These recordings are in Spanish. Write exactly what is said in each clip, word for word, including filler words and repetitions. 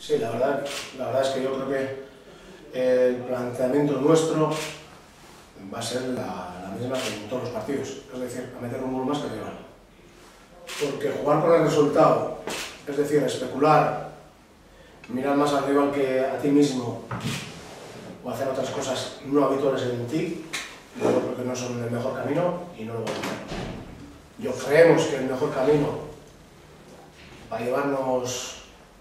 Sí, la verdad, la verdad es que yo creo que el planteamiento nuestro va a ser la, la misma que en todos los partidos, es decir, a meter un gol más que el rival. Porque jugar con el resultado, es decir, especular, mirar más al rival que a ti mismo o hacer otras cosas no habituales en ti, yo creo que no son el mejor camino y no lo voy a hacer. Yo creemos que el mejor camino para llevarnos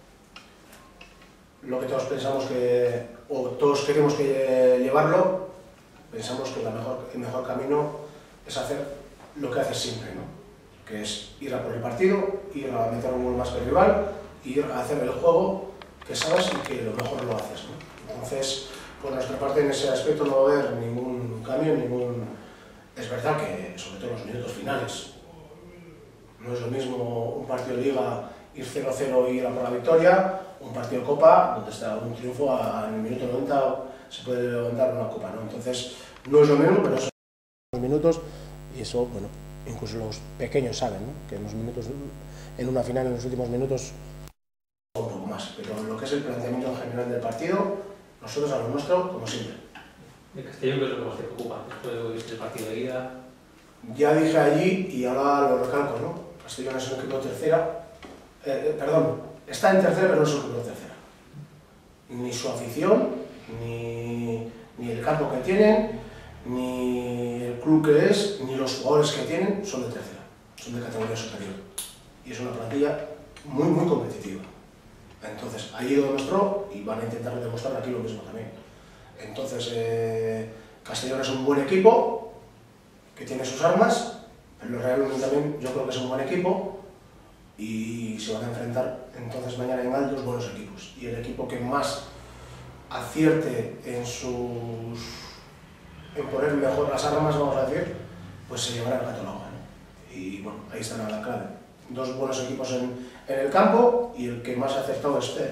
lo que todos pensamos que, o todos queremos que llevarlo, pensamos que la mejor, el mejor camino es hacer lo que haces siempre, ¿no? Que es ir a por el partido, ir a meter un gol más que el rival, ir a hacer el juego que sabes y que lo mejor lo haces, ¿no? Entonces, por nuestra parte, en ese aspecto no va a haber ningún cambio, ningún... Es verdad que, sobre todo en los minutos finales, no es lo mismo un partido de Liga, ir cero cero y ir a por la victoria, un partido de Copa, donde está un triunfo, a, en el minuto noventa se puede levantar una Copa, ¿no? Entonces, no es lo mismo, pero son los minutos, y eso, bueno, incluso los pequeños saben, ¿no? Que en los minutos, en una final, en los últimos minutos, un poco más, pero lo que es el planteamiento en general del partido, nosotros a lo nuestro, como siempre. ¿De Castellón qué es lo que más te preocupa después de viste el partido de ida? Ya dije allí, y ahora lo recalco, ¿no? Castellón es un equipo de tercera, eh, eh, perdón, está en tercera, pero no es un equipo de tercera. Ni su afición, ni, ni el campo que tienen, ni el club que es, ni los jugadores que tienen, son de tercera, son de categoría superior. Y es una plantilla muy, muy competitiva. Entonces, ahí lo demostró y van a intentar demostrar aquí lo mismo también. Entonces, eh, Castellón es un buen equipo, que tiene sus armas, pero el Real Unión también yo creo que es un buen equipo y se van a enfrentar entonces mañana en Gal dos buenos equipos. Y el equipo que más acierte en sus... en poner mejor las armas, vamos a decir, pues se llevará el gato al agua, ¿no? Y bueno, ahí estará la clave. Dos buenos equipos en, en el campo y el que más ha acertado esté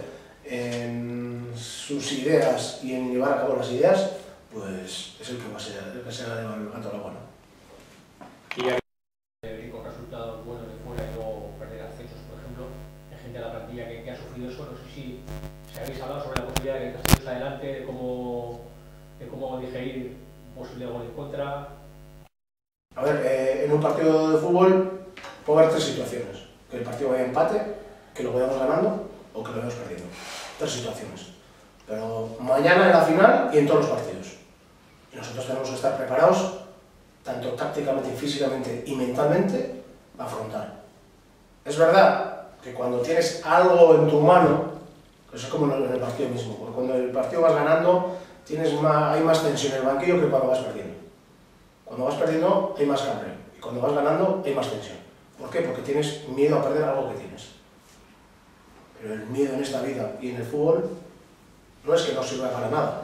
en sus ideas y en llevar a cabo las ideas, pues es el que va a ser el que se va a llevar el gato al agua, ¿no? Y ya que con resultados buenos de fuera y luego perder accesos, por ejemplo, hay gente de la plantilla que, que ha sufrido eso. No sé si, si habéis hablado sobre la posibilidad de que el Castellón esté adelante, de cómo, de cómo digerir un posible gol en contra. A ver, eh, en un partido de fútbol puede haber tres situaciones. Que el partido vaya a empate, que lo vayamos ganando o que lo vayamos perdiendo. Tres situaciones. Pero mañana en la final y en todos los partidos. Y nosotros tenemos que estar preparados, tanto tácticamente, físicamente y mentalmente, a afrontar. Es verdad que cuando tienes algo en tu mano, que eso es como en el partido mismo, porque cuando el partido vas ganando, tienes más, hay más tensión en el banquillo que cuando vas perdiendo. Cuando vas perdiendo hay más cabreo, y cuando vas ganando hay más tensión. ¿Por qué? Porque tienes miedo a perder algo que tienes. Pero el miedo en esta vida y en el fútbol no es que no sirva para nada.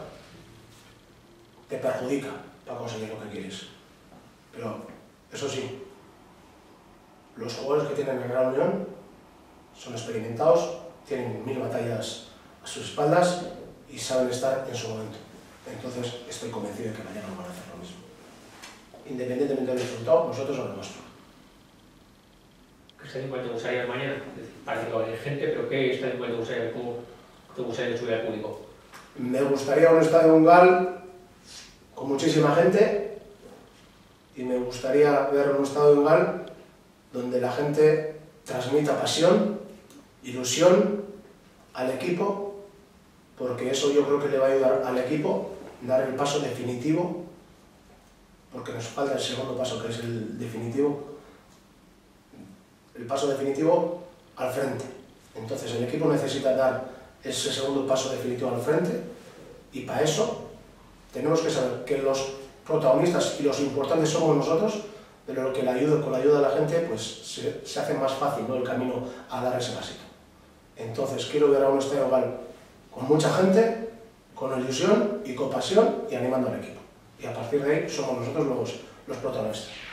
Te perjudica para conseguir lo que quieres. Pero, eso sí, los jugadores que tienen el Real Unión son experimentados, tienen mil batallas a sus espaldas y saben estar en su momento. Entonces, estoy convencido de que mañana no van a hacer lo mismo. Independientemente del resultado, nosotros lo demuestro. ¿Qué está en cuenta de Usaya mañana? Parece que va a haber gente, pero ¿qué está en cuenta de Usaya? ¿Cómo te gustaría subir al público? Me gustaría un estadio en Gal con muchísima gente y me gustaría ver un estadio en Gal donde la gente transmita pasión, ilusión al equipo, porque eso yo creo que le va a ayudar al equipo a dar el paso definitivo, porque nos falta el segundo paso, que es el definitivo, el paso definitivo al frente. Entonces el equipo necesita dar ese segundo paso definitivo al frente y para eso tenemos que saber que los protagonistas y los importantes somos nosotros, pero que la ayuda, con la ayuda de la gente pues se, se hace más fácil, ¿no?, el camino a dar ese pasito. Entonces quiero ver a un estadio Gal con mucha gente, con ilusión y con pasión y animando al equipo. Y a partir de ahí somos nosotros los, los protagonistas.